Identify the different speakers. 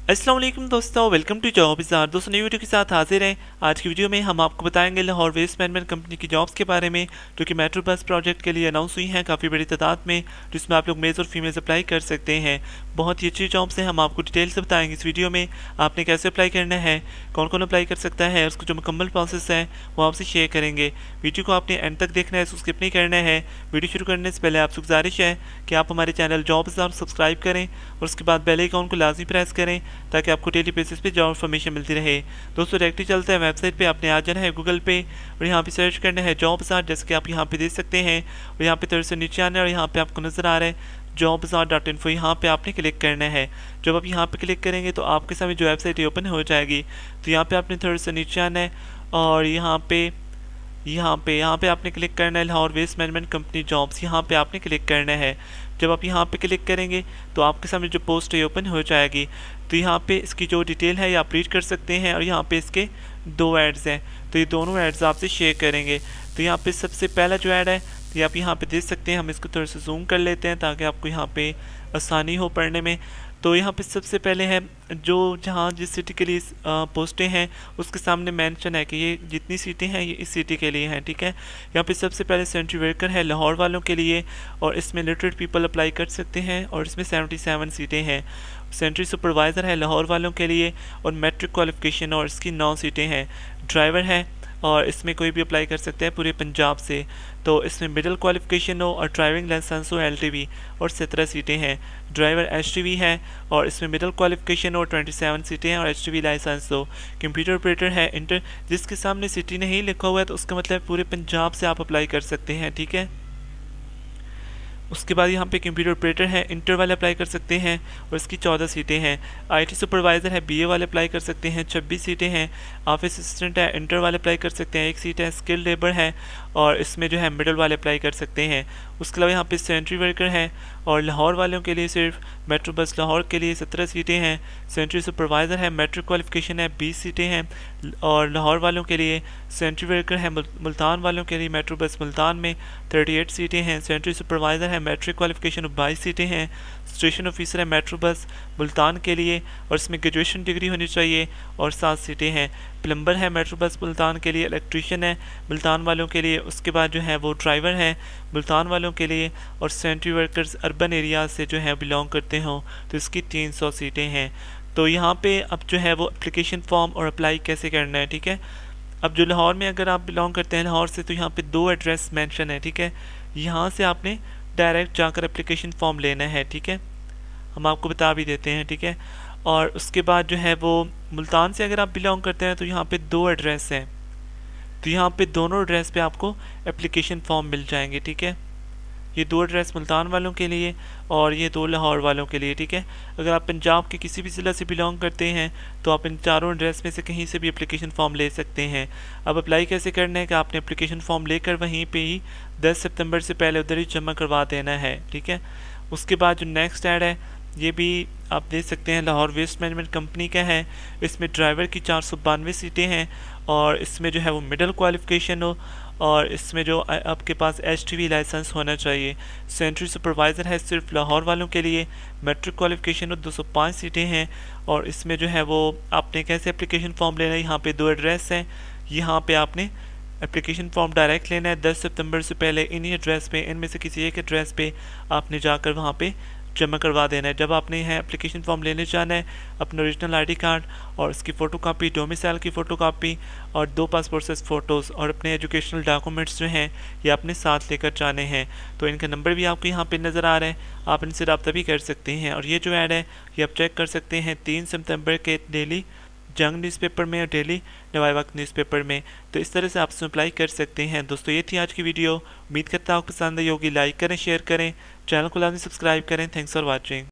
Speaker 1: अस्सलाम वालेकुम दोस्तों, वेलकम टू जॉब बाज़ार। दोस्तों नई वीडियो के साथ हाजिर हैं। आज की वीडियो में हम आपको बताएंगे लाहौर वेस्ट मैनेजमेंट कंपनी की जॉब्स के बारे में, जो कि मेट्रो बस प्रोजेक्ट के लिए अनाउंस हुई हैं काफ़ी बड़ी तादाद में, जिसमें आप लोग मेल्स और फीमेल्स अप्लाई कर सकते हैं। बहुत ही अच्छी जॉब्स हैं, हम आपको डिटेल से बताएंगे इस वीडियो में। आपने कैसे अप्लाई करना है, कौन कौन अप्लाई कर सकता है, उसको जो मुकम्मल प्रोसेस है वो आपसे शेयर करेंगे। वीडियो को आपने एंड तक देखना है, उसको स्किप नहीं करना है। वीडियो शुरू करने से पहले आपसे गुजारिश है कि आप हमारे चैनल जॉब बाज़ार सब्सक्राइब करें और उसके बाद बेल आइकन को लाजमी प्रेस करें ताकि आपको डेली बेसिस पे जॉब इन्फॉर्मेशन मिलती रहे। दोस्तों डायरेक्टली चलते हैं वेबसाइट पे। आपने आ जाना है गूगल पे और यहाँ पे सर्च करना है जॉब बाज़ार, जैसे कि आप यहाँ पे देख सकते हैं। और यहाँ पे थोड़े से नीचे आना है और यहाँ पे आपको नजर आ रहा है jobbazaar.info, यहाँ पे आपने क्लिक करना है। जब आप यहाँ पे क्लिक करेंगे तो आपके सामने जो वेबसाइट ओपन हो जाएगी। तो यहाँ पे आपने थोड़ा सा नीचे आना है और यहाँ पे आपने क्लिक करना है Lahore waste management company jobs, यहाँ पे आपने क्लिक करना है। जब आप यहाँ पे क्लिक करेंगे तो आपके सामने जो पोस्ट है ओपन हो जाएगी। तो यहाँ पे इसकी जो डिटेल है ये आप रीड कर सकते हैं और यहाँ पे इसके दो एड्स हैं, तो ये दोनों एड्स आपसे शेयर करेंगे। तो यहाँ पे सबसे पहला जो ऐड है तो आप यहाँ पे देख सकते हैं। हम इसको थोड़ा सा जूम कर लेते हैं ताकि आपको यहाँ पे आसानी हो पढ़ने में। तो यहाँ पे सबसे पहले है जो जहाँ जिस सिटी के लिए पोस्टें हैं उसके सामने मेंशन है कि ये जितनी सीटें हैं ये इस सिटी के लिए हैं, ठीक है। यहाँ पे सबसे पहले सेंट्री वर्कर है लाहौर वालों के लिए और इसमें लिटरेट पीपल अप्लाई कर सकते हैं और इसमें 77 सीटें हैं। सेंट्री सुपरवाइज़र है लाहौर वालों के लिए और मैट्रिक क्वालिफिकेशन और इसकी 9 सीटें हैं। ड्राइवर है और इसमें कोई भी अप्लाई कर सकते हैं पूरे पंजाब से। तो इसमें मिडिल क्वालिफिकेशन हो और ड्राइविंग लाइसेंस हो LTV और 17 सीटें हैं। ड्राइवर HTV है और इसमें मिडिल क्वालिफिकेशन हो 27 सीटें हैं और HTV लाइसेंस हो। कंप्यूटर ऑपरेटर है इंटर, जिसके सामने सिटी नहीं लिखा हुआ है तो उसका मतलब पूरे पंजाब से आप अप्लाई कर सकते हैं, ठीक है। उसके बाद यहाँ पे कंप्यूटर ऑपरेटर है इंटर वाले अप्लाई कर सकते हैं और इसकी 14 सीटें हैं। IT सुपरवाइज़र है BA वाले अप्लाई कर सकते हैं, 26 सीटें हैं। ऑफिस असिस्टेंट है इंटर वाले अप्लाई कर सकते हैं, 1 सीट है। स्किल्ड लेबर है और इसमें जो है मिडल वाले अप्लाई कर सकते हैं। उसके अलावा यहाँ पे सेंट्री वर्कर है और लाहौर वालों के लिए सिर्फ मेट्रो बस लाहौर के लिए 17 सीटें हैं। सेंट्री सुपरवाइज़र है, मैट्रिक क्वालिफिकेशन है, 20 सीटें हैं और लाहौर वालों के लिए। सेंट्री वर्कर है मुल्तान वालों के लिए मेट्रो बस मुल्तान में 38 सीटें हैं। सेंट्री सुपरवाइज़र है, मैट्रिक क्वालिफिकेशन 22 सीटें हैं। स्टेशन ऑफिसर है मेट्रो बस मुल्तान के लिए और इसमें ग्रेजुएशन डिग्री होनी चाहिए और 7 सीटें हैं। प्लम्बर है मेट्रो बस मुल्तान के लिए। इलेक्ट्रीशियन है मुल्तान वालों के लिए। उसके बाद जो है वो ड्राइवर है मुल्तान वालों के लिए और सेंट्री वर्कर्स अर्बन एरिया से जो है बिलोंग करते हों तो इसकी 300 सीटें हैं। तो यहाँ पे अब जो है वो एप्लीकेशन फॉर्म और अप्लाई कैसे करना है, ठीक है। अब जो लाहौर में अगर आप बिलोंग करते हैं लाहौर से तो यहाँ पे 2 एड्रेस मेंशन है, ठीक है। यहाँ से आपने डायरेक्ट जाकर एप्लीकेशन फॉर्म लेना है, ठीक है। हम आपको बता भी देते हैं, ठीक है। और उसके बाद जो है वो मुल्तान से अगर आप बिलोंग करते हैं तो यहाँ पे 2 एड्रेस हैं, तो यहाँ पे दोनों एड्रेस पे आपको एप्लीकेशन फॉर्म मिल जाएंगे, ठीक है। ये 2 एड्रेस मुल्तान वालों के लिए और ये 2 लाहौर वालों के लिए, ठीक है। अगर आप पंजाब के किसी भी ज़िला से बिलोंग करते हैं तो आप इन चारों एड्रेस में से कहीं से भी एप्लीकेशन फॉर्म ले सकते हैं। अब अप्लाई कैसे करना है कि आपने एप्लीकेशन फॉर्म लेकर वहीं पे ही 10 सितंबर से पहले उधर ही जमा करवा देना है, ठीक है। उसके बाद जो नेक्स्ट ऐड है ये भी आप देख सकते हैं लाहौर वेस्ट मैनेजमेंट कंपनी का है। इसमें ड्राइवर की 492 सीटें हैं और इसमें जो है वो मिडिल क्वालिफिकेशन हो और इसमें जो आपके पास HTV लाइसेंस होना चाहिए। सेंट्री सुपरवाइज़र है सिर्फ लाहौर वालों के लिए। मैट्रिक क्वालिफिकेशन हो 205 सीटें हैं और इसमें जो है वो आपने कैसे एप्लीकेशन फॉर्म लेना है, यहाँ पे 2 एड्रेस हैं। यहाँ पे आपने एप्लीकेशन फॉर्म डायरेक्ट लेना है 10 सितंबर से पहले इन्हीं एड्रेस पे, इनमें से किसी एक एड्रेस पे आपने जाकर वहाँ पे जमा करवा देना है। जब आपने यहाँ एप्लीकेशन फॉर्म लेने जाना है अपना ओरिजिनल ID कार्ड और उसकी फ़ोटोकॉपी, डोमिसाइल की फ़ोटोकॉपी और 2 पासपोर्ट साइज फ़ोटोज़ और अपने एजुकेशनल डॉक्यूमेंट्स जो हैं ये आपने साथ लेकर जाने हैं। तो इनका नंबर भी आपको यहाँ पे नज़र आ रहा है, आप इनसे रब्ता भी कर सकते हैं। और ये जो ऐड है ये आप चेक कर सकते हैं 3 सितंबर के डेली जंग न्यूज़पेपर में और डेली नवाए वक्त न्यूज़पेपर में। तो इस तरह से आप इसमें अप्लाई कर सकते हैं। दोस्तों ये थी आज की वीडियो, उम्मीद करता हूँ आपको पसंद आई होगी। लाइक करें, शेयर करें, चैनल को लाजमी सब्सक्राइब करें। Thanks for watching.